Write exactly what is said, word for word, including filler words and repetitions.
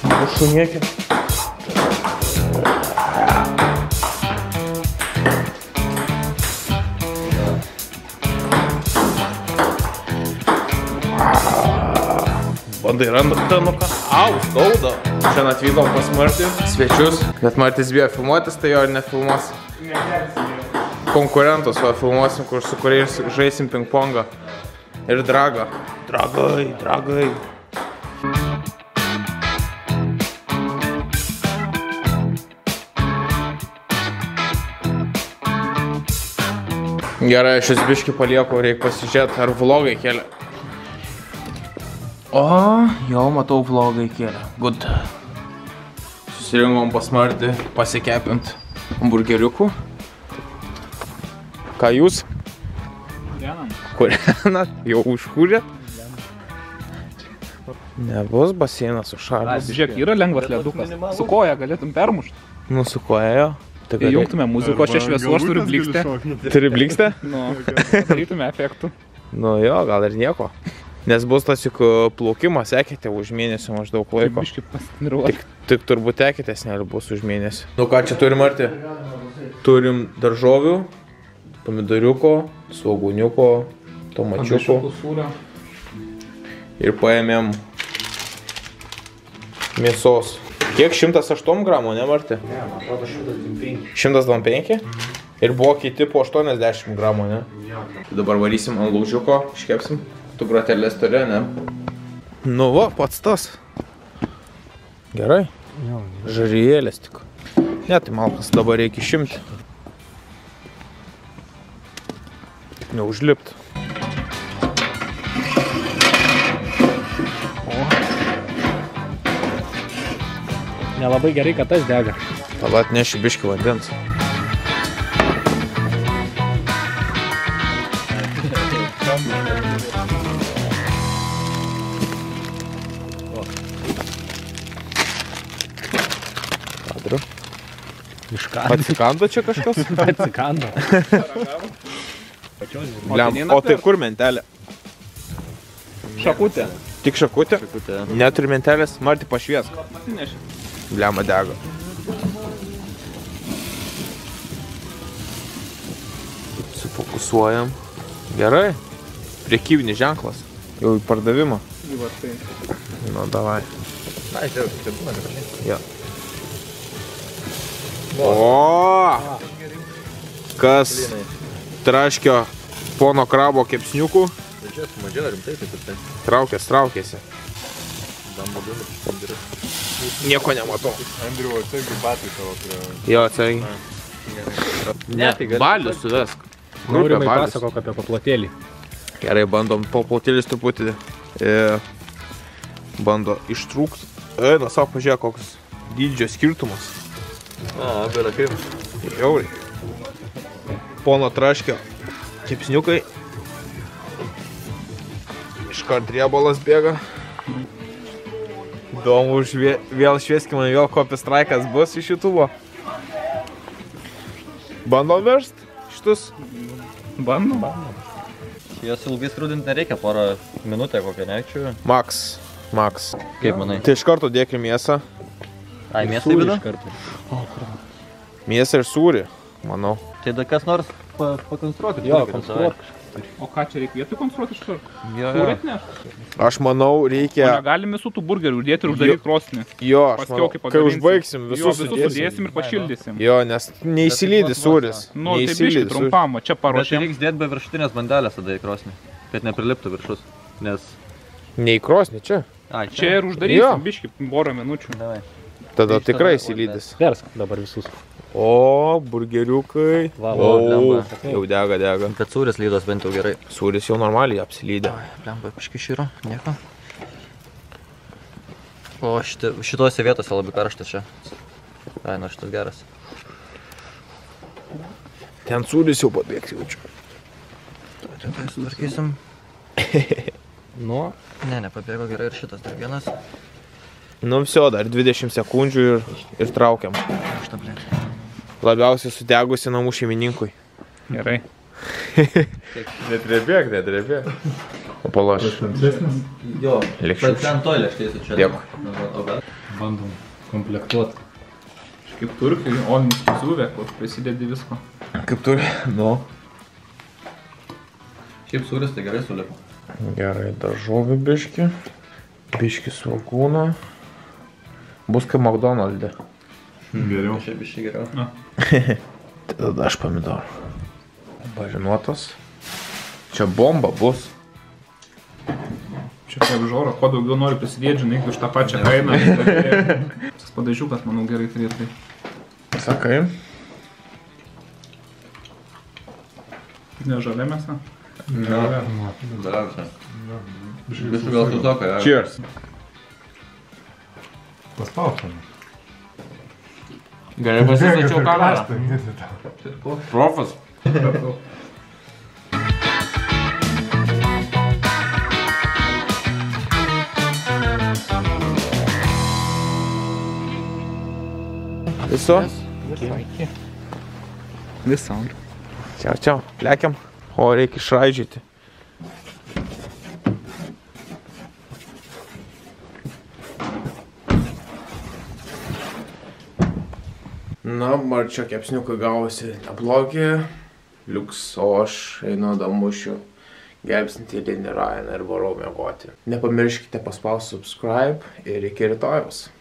Šuniekit. Bandai randa, nu ką? Au, skauda. Šiandien atvykom pas Martį, svečius. Bet Martis bijo filmuotis, tai jo ir nefilmuos. Konkurentus va filmuosim, kur su kuriais žaisim ping-pongą. Ir dragą. Dragai, dragai. Gerai, aš jūs biškį palieku, reikia pasižiūrėti, ar vlogai kėlė. O, jau matau vlogai kėlė. Good. Susirinkom pas Martį pasikepint hamburgeriukų. Ką jūs? Kūrenam. Kūrenat? Jau užkūrėt? Nebus baseinas užšalęs. Žiūrėk, yra lengvas ledukas. Su koja galėtum permušti. Nu, su koja jo. Įjungtume muzikos, čia šviesos turi blikstę. Turi blikstę? Nu, darytume efektų. Nu jo, gal ir nieko. Nes bus tas juk plaukimas, ekite už mėnesį maždaug laiko. Tik, tik turbūt ekitės nėra bus už mėnesį. Nu ką čia turim, Marti? Turim daržovių, pomidoriuko, svogūniuko, tomačiuko. Ir paėmėm mėsos. Kiek? šimtas aštuoni gramų, ne, Marti? Ne, man atrodo šimtas dvidešimt penki. šimtas dvidešimt penki? Ir buvo kiti po aštuoniasdešimt gramų, ne? Jo. Dabar varysim ant laužiuko, iškepsim. Tu grotelės turi, ne? Nu va, pats tas. Gerai? Jo. Žarijėlės tik. Ne, tai malkas dabar reikia išimti. Neužlipt. Nelabai gerai, kad tas dega. Tada atneši biškį vandens. Kadru. Iškando. Atsikando čia kažkas? Atsikando. Bliam, o tai kur mentelė? Šakutė. Tik šakutė? Šakutė. Neturi mentelės? Marti, pašviesk. Atsineši. Bliama dega. Sufokusuojam. Gerai. Priekybinis ženklas. Jau į pardavimą. Nu, davai. Na, čia būna gražiai. Jo. O! Kas traškio pono krabo kepsniukų? Čia sumažėjo rimtai, taip ir tai. Traukės, traukėsi. Damba dėlė, Andriu. Nieko nematau. Andriu, atsargiai batai tavo prie... Jo, atsargiai. Ne, balius suvesk. Aurimai pasakok apie paplotėlį. Gerai, bandom paplotėlis truputį. E, bando ištrūkt. E, na savo pažiūrėk, koks dydžio skirtumas. A, bėda kaip. Žiauriai. Pono traškio kepsniukai. Iškart riebalas bėga. Įdomu, vėl švieskime, vėl kopis straikas bus iš YouTube'o. Bandom verst šitus? Bandom. Jas ilgai skrūdinti nereikia, porą minutę kokią nekčių. Max. Max. Kaip manai? Tai iš karto dėkim mėsą. Ai, mėsą įbėda? Mėsą ir sūrį, manau. Tai da kas nors pa, pakonstruoti. Jo, konstruoti. O ką čia reikia vietoj konstruoti iš karto? Jo, Kūrėt ne? Aš manau, reikia... O negalim visų tų burgerių uždėti ir uždaryti krosnį. Jo, aš Paskiau, manau, kai kai pagaminsim. užbaigsim, Jo, visus visus sudėsim. sudėsim ir pašildysim. Jo, nes neįsilydi sūris. Nu, tai biški trumpam, o čia Bet tai paruošėm. reiks dėti be viršutinės bandelės tada į krosnį, kad nepriliptų viršus. Nes... Ne į krosnį, čia. Ai, Čia ir Jo. uždarysim biški porą minučių. Davai. Tada Tai tikrai tada įsilydis. Versk dabar visus. O, burgeriukai. Va, va, O, blemba. jau dega, dega. Kad sūris lydos bent jau gerai. Sūris jau normaliai apsilydė. Blemba, kažkai širo, nieko. O šiti, šitose vietose labai karštas čia. Ai, nu šitas geras. Ten sūris jau pabėgs jaučiu. Tai sutvarkysim. Nu, Ne, nepabėgo gerai ir šitas dar vienas. Nu viso, dar dvidešimt sekundžių ir, ir traukiam. Šitą, blėt. Labiausiai sudegusi namų šeimininkui. Gerai. Netrebėk, netrebėk. O palaš. Jo, Lėkščių. bet ten to lėkštėsi čia. Dėkui. Bandom komplektuot. Kaip turkai, olinis pizuvė, kur prisidedi visko. Kaip turi? Nu. Šiaip sūris tai gerai sulipo. Gerai, daržovių biški. Biški svagūną. Bus kaip McDonald'e. Geriau. Šiaip biškai geriau. Tada aš pomidorų. Barinuotas. Čia bomba bus. Čia kaip žoro, kuo daugiau nori prisidėti, žinai, už tą pačią kainą. Tas padažiukas, manau, gerai turėtų. Sakai? Ne žalia mėsa? Ne. Dariausia. Visų gal su toka, ja. Cheers. Paspausim. Gerai pasistačiau kamerą. Profas. Viso? Visą. Čiau, čiau. Lekiam. O, reikia išraidžiyti. Na, marčio kepsniukai gavosi neblogi. Liuks, o aš einu damušiu gelbstinti Linį Ryaną ir varau miegoti. Nepamirškite paspausti subscribe ir iki rytojaus.